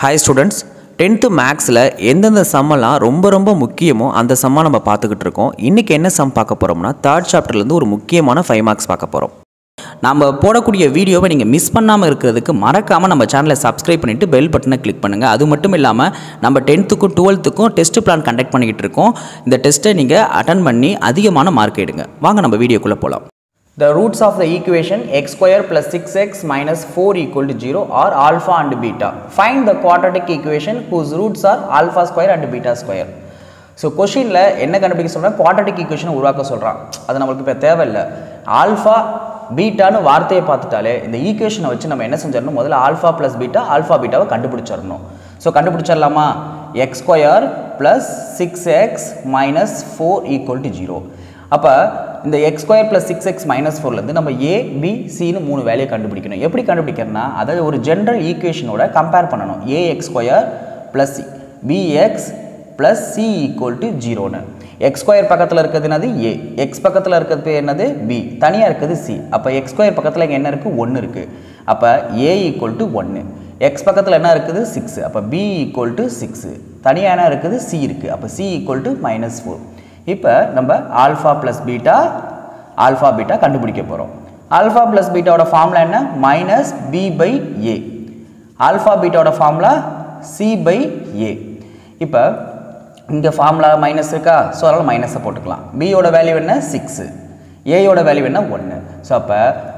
Hi students, 10th மேக்ஸில் எந்தெந்த சம்மெல்லாம் ரொம்ப முக்கியமோ அந்த சம்மா நம்ம பார்த்துக்கிட்டு இருக்கோம். இன்றைக்கி என்ன சம் பார்க்க போகிறோம்னா தேர்ட் சாப்டர்லேருந்து ஒரு முக்கியமான 5 மார்க்ஸ் பார்க்க போகிறோம். நம்ம போடக்கூடிய வீடியோவை நீங்கள் மிஸ் பண்ணாமல் இருக்கிறதுக்கு மறக்காமல் நம்ம சேனலை சப்ஸ்கிரைப் பண்ணிவிட்டு பெல் பட்டனை கிளிக் பண்ணுங்கள். அது மட்டும் இல்லாமல் நம்ம 10th-க்கும் 12th-க்கும் டெஸ்ட் பிளான் கண்டக்ட் பண்ணிக்கிட்டு இருக்கோம். இந்த டெஸ்ட்டை நீங்கள் அட்டன் பண்ணி அதிகமான மார்க் எடுங்க. வாங்க நம்ம வீடியோக்குள்ளே போகலாம். The roots of the equation x square plus 6x minus 4 equal to 0 are alpha and beta. Find the quadratic equation whose roots are alpha square and beta square. So கொஷினில் என்ன கண்டுபிடிக்க சொல்கிறேன், குவாட்ரட்டிக் ஈக்குவேஷனை உருவாக்க சொல்கிறான். அது நம்மளுக்கு இப்போ தேவையில்லை. ஆல்ஃபா பீட்டான்னு வார்த்தையை பார்த்துட்டாலே இந்த ஈக்குவேஷனை வச்சு நம்ம என்ன செஞ்சிடணும், முதல்ல ஆல்ஃபா ப்ளஸ் பீட்டா ஆல்ஃபா பீட்டாவை கண்டுபிடிச்சிடணும். ஸோ கண்டுபிடிச்சிடலாமா? X square plus 6x minus 4 equal to 0. அப்போ இந்த x square plus 6x minus 4லேருந்து நம்ம ஏ பி சின்னு 3 வேலையை கண்டுபிடிக்கணும். எப்படி கண்டுபிடிக்கிறதுனா, அதாவது ஒரு ஜென்ரல் ஈக்குவேஷனோட கம்பேர் பண்ணணும். A x square plus b x plus c equal to 0ன்னு. எக்ஸ் ஸ்கொயர் பக்கத்தில் இருக்கிறது என்னது ஏ, எக்ஸ் பக்கத்தில் இருக்கிறது என்னது பி, தனியாக இருக்குது சி. அப்போ எக்ஸ் ஸ்கொயர் பக்கத்தில் இங்கே என்ன இருக்குது, 1 இருக்குது. அப்போ ஏ ஈக்குவல் டு 1. எக்ஸ் பக்கத்தில் என்ன இருக்குது 6. அப்போ பி ஈக்குவல் டு 6. தனியாக என்ன இருக்குது சி இருக்குது. அப்போ சி ஈக்குவல் டு மைனஸ் 4. இப்போ நம்ம alpha plus beta alpha beta கண்டுபிடிக்க போகிறோம். ஆல்ஃபா ப்ளஸ் பீட்டாவோட ஃபார்முலா என்ன, minus b by a. Alpha பீட்டாவோட ஃபார்முலா சி பை ஏ. இப்போ இங்கே ஃபார்முலா மைனஸ் இருக்கா, ஸோ அதனால் மைனஸை போட்டுக்கலாம். பியோட வேல்யூ என்ன 6, ஏயோட வேல்யூ என்ன 1. ஸோ அப்போ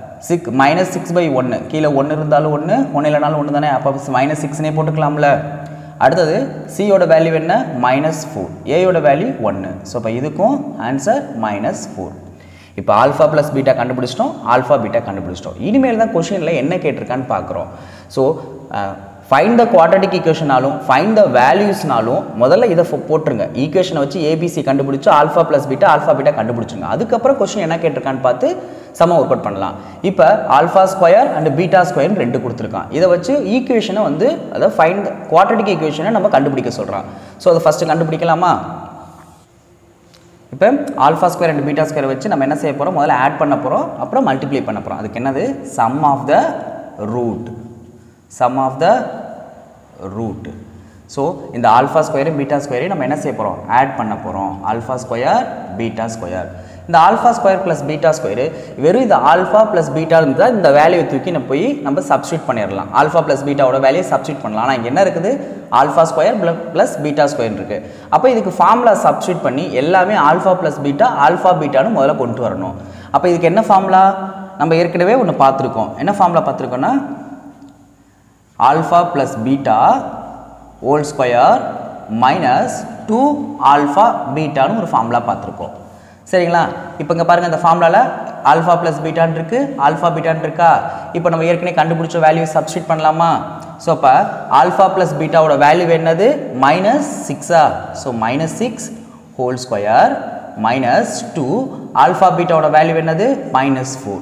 மைனஸ் 6 பை 1, கீழே 1 இருந்தாலும் 1, 1 இல்லைனாலும் 1 தானே. அப்போ மைனஸ் 6னே போட்டுக்கலாம்ல. அடுத்தது சியோட வேல்யூ என்ன, மைனஸ் 4, ஏயோட வேல்யூ 1. ஸோ இப்போ இதுக்கும் ஆன்சர் மைனஸ் 4. இப்போ ஆல்ஃபா ப்ளஸ் பீட்டா கண்டுபிடிச்சிட்டோம், ஆல்ஃபா பீட்டா கண்டுபிடிச்சிட்டோம். இனிமேல் தான் கொஷினில் என்ன கேட்டிருக்கான்னு பார்க்குறோம். ஸோ ஃபைண்ட் த குவாட்ரட்டிக் ஈக்குவேஷனாலும் ஃபைண்ட் த வேல்யூஸ்னாலும் முதல்ல இதை போட்டுருங்க. ஈக்குவேஷனை வச்சு ஏபிசி கண்டுபிடிச்சு alpha plus beta alpha beta கண்டுபிடிச்சுங்க. அதுக்கப்புறம் கொஷின் என்ன கேட்டிருக்கான்னு பார்த்து சம ஒர்க் அவுட் பண்ணலாம். இப்போ ஆல்ஃபா ஸ்கொயர் அண்ட் பீட்டா ஸ்கொயர்னு 2 கொடுத்துருக்கான். இதை வச்சு ஈக்குவேஷனை வந்து அதாவது ஃபைண்ட் குவாட்ரட்டிக் ஈக்குவேஷனை நம்ம கண்டுபிடிக்க சொல்கிறான். ஸோ அதை ஃபஸ்ட்டு கண்டுபிடிக்கலாமா? இப்போ alpha square and beta square வச்சு நம்ம என்ன செய்ய போகிறோம், முதல்ல ஆட் பண்ண போகிறோம், அப்புறம் மல்டிப்ளை பண்ண போகிறோம். அதுக்கு என்னது, sum of the root. Sum of the root. So இந்த ஆல்ஃபா ஸ்கொயரும் பீட்டா ஸ்கொயரையும் நம்ம என்ன செய்ய போகிறோம், ஆட் பண்ண போகிறோம். Alpha square beta square. இந்த alpha square plus beta square வெறும் இந்த ஆல்ஃபா ப்ளஸ் பீட்டா இருந்தால் இந்த வேல்யூவை தூக்கி நம்ம சப்ஸ்டியூட் பண்ணிடலாம். ஆல்ஃபா ப்ளஸ் பீட்டாவோட வேல்யூ சப்ஸ்டியூட் பண்ணலாம். ஆனால் இங்கே என்ன இருக்குது, alpha square plus beta square இருக்குது. அப்போ இதுக்கு ஃபார்முலா சப்ஸ்டியூட் பண்ணி எல்லாமே ஆல்ஃபா ப்ளஸ் பீட்டா ஆல்ஃபா பீட்டான்னு முதல்ல கொண்டு வரணும். அப்போ இதுக்கு என்ன ஃபார்முலா, நம்ம ஏற்கனவே ஒன்று பார்த்துருக்கோம். என்ன ஃபார்முலா பார்த்துருக்கோன்னா, alpha plus beta whole square minus 2 alpha பீட்டான்னு ஒரு ஃபார்முலா பார்த்துருக்கோம். சரிங்களா? இப்போ இங்கே பாருங்கள், இந்த ஃபார்முலாவில் ஆல்ஃபா ப்ளஸ் பீட்டான் இருக்குது, ஆல்ஃபா பீட்டான் இருக்கா. இப்போ நம்ம ஏற்கனவே கண்டுபிடிச்ச வேல்யூ சப்ஸ்டியூட் பண்ணலாமா? ஸோ அப்போ ஆல்ஃபா ப்ளஸ் பீட்டாவோட வேல்யூ என்னது, minus 6. So minus 6 whole square minus 2 alpha பீட்டாவோட வேல்யூ என்னது, மைனஸ் 4.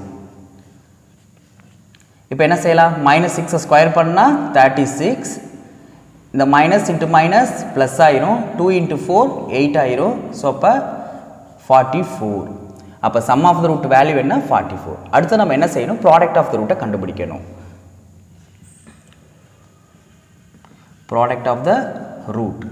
இப்போ என்ன செய்யலாம், மைனஸ் 6 ஸ்கொயர் பண்ணால் 36. இந்த மைனஸ் இன்ட்டு மைனஸ் ப்ளஸ் ஆயிரும், 2 இன்ட்டு 4 8 ஆயிரும். ஸோ அப்போ 44. அப்போ sum of the root value என்ன, 44. அடுத்து நம்ம என்ன செய்யணும், ப்ராடக்ட் ஆஃப் த ரூட்டை கண்டுபிடிக்கணும். Product of the root.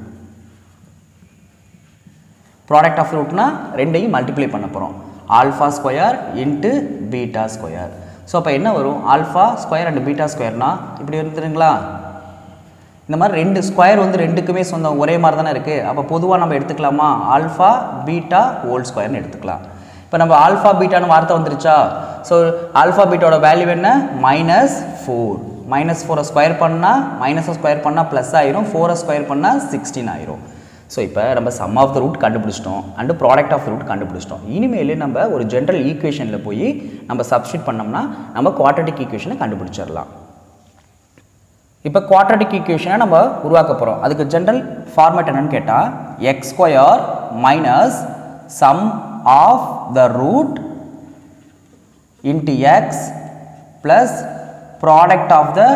Product of ரூட்னா ரெண்டையும் மல்டிப்ளை பண்ண போகிறோம். Alpha square into beta square. So அப்போ என்ன வரும், ஆல்ஃபா ஸ்கொயர் அண்ட் பீட்டா ஸ்கொயர்னா இப்படி இருந்துருங்களா. இந்த மாதிரி 2 ஸ்கொயர் வந்து 2க்குமே சொந்தம் ஒரே மாதிரி தானே இருக்குது. அப்போ பொதுவாக நம்ம எடுத்துக்கலாமா, ஆல்ஃபா பீட்டா ஹோல் ஸ்கொயர்னு எடுத்துக்கலாம். இப்போ நம்ம ஆல்ஃபா பீட்டான்னு வார்த்தை வந்துருச்சா. ஸோ ஆல்ஃபா பீட்டாவோட வேல்யூ என்ன, மைனஸ் 4. மைனஸ் 4 ஸ்கொயர் பண்ணால் மைனஸை ஸ்கொயர் பண்ணால் ப்ளஸ் ஆயிரும், 4 ஸ்கொயர் பண்ணால் 16 ஆயிரும். ஸோ இப்போ நம்ம சம் ஆஃப் த ரூட் கண்டுபிடிச்சிட்டோம் and product of the root கண்டுபிடிச்சிட்டோம். இனிமேல் நம்ம ஒரு ஜென்ரல் ஈக்குவேஷனில் போய் நம்ம சப்ஸ்டியூட் பண்ணோம்னா நம்ம குவாட்ரட்டிக் ஈக்குவேஷனை கண்டுபிடிச்சிடலாம். இப்போ குவாட்ரட்டிக் ஈக்குவேஷனை நம்ம உருவாக்க போகிறோம். அதுக்கு ஜென்ரல் ஃபார்மேட் என்னன்னு கேட்டால், x square minus sum of the root into x plus product of the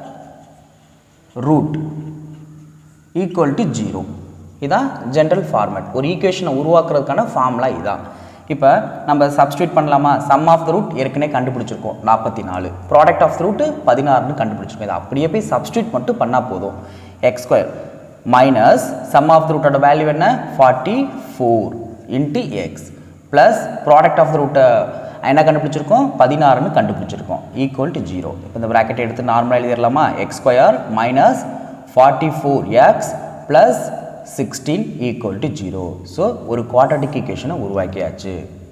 root equal to 0. இதான் ஜென்ரல் ஃபார்மேட். ஒரு ஈக்குவேஷனை உருவாக்குறதுக்கான ஃபார்முலா இதான். இப்போ நம்ம சப்ஸ்டியூட் பண்ணலாமா, சம் ஆஃப் த ரூட் ஏற்கனவே கண்டுபிடிச்சிருக்கோம் 44, ப்ராடக்ட் ஆஃப் த ரூட் 16ன்னு கண்டுபிடிச்சிருக்கோம். இதை அப்படியே போய் சப்ஸ்டியூட் மட்டும் பண்ணால் போதும். X square minus sum of the ரூட்டோட வேல்யூ என்ன 44 into x plus product of the ரூட்டை என்ன கண்டுபிடிச்சிருக்கோம் 16ன்னு கண்டுபிடிச்சிருக்கோம் ஈக்குவல் டு 0. இப்போ இந்த ப்ராக்கெட் எடுத்து நார்மலாக எழுதிடலாமா x square minus 44x plus 16 equal to 0. So ஒரு குவாட்ரட்டிக் ஈக்குவேஷனை உருவாக்கியாச்சு.